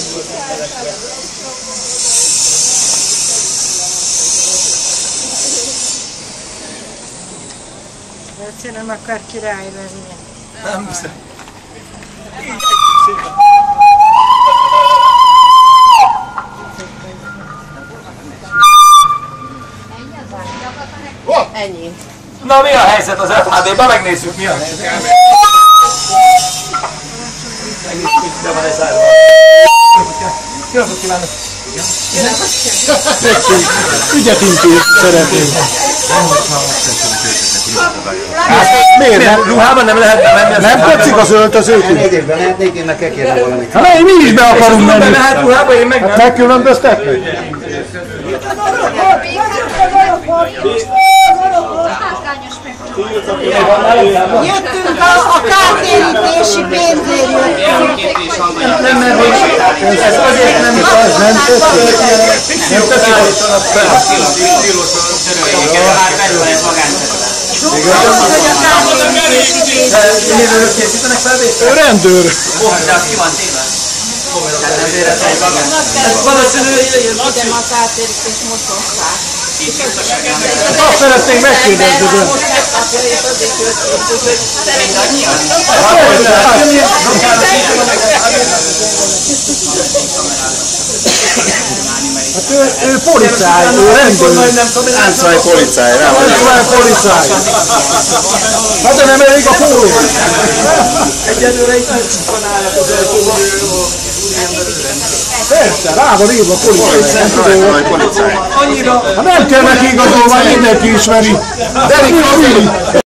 Egyszer nem akar király lenni. Nem hiszem. Ennyi. Na mi a helyzet az FHD-ben? Megnézzük mi a helyzet. De van ez zárva. Jó napot kívánok! Ügyet intéz szeretnénk. Miért nem? Ruhában nem lehet bemenni? Nem tetszik az öltözőt? Elnézést, bemehetnék, én meg kell kérni valamit. Hát mi is be akarunk menni. Nem lehet ruhába, én meg nem. Hát megkülönböztetni? Jöttünk a kártérítési pénzért. Nem, mert ez azért nem igaz, nem tetszik. Nem tetszik, állítanak fel. Miről készítenek felvételt? Ő rendőr. De az ki van téve? Valószínűleg Idem a kártérítés mososszák. Azt szeretnénk megkérdezni, de... Hát ő policáj, ő rendőr. Áncaj policáj, nem? Áncaj policáj. Hát de nem elég a póló. egyelőre itt van állnak az autóban. Persze, rá van írva policáj. Annyira... Hát nem kell neki igazolva, mindenki ismeri. De mi a Vili?